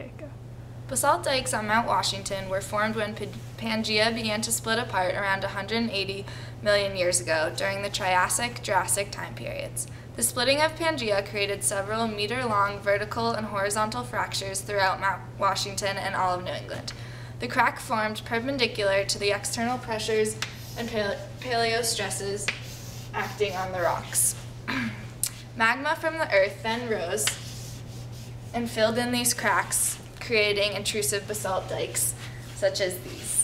Okay, go. Basalt dikes on Mount Washington were formed when Pangaea began to split apart around 180 million years ago during the Triassic-Jurassic time periods. The splitting of Pangaea created several meter-long vertical and horizontal fractures throughout Mount Washington and all of New England. The crack formed perpendicular to the external pressures and paleostresses acting on the rocks. Magma from the earth then rose and filled in these cracks, creating intrusive basalt dikes, such as these.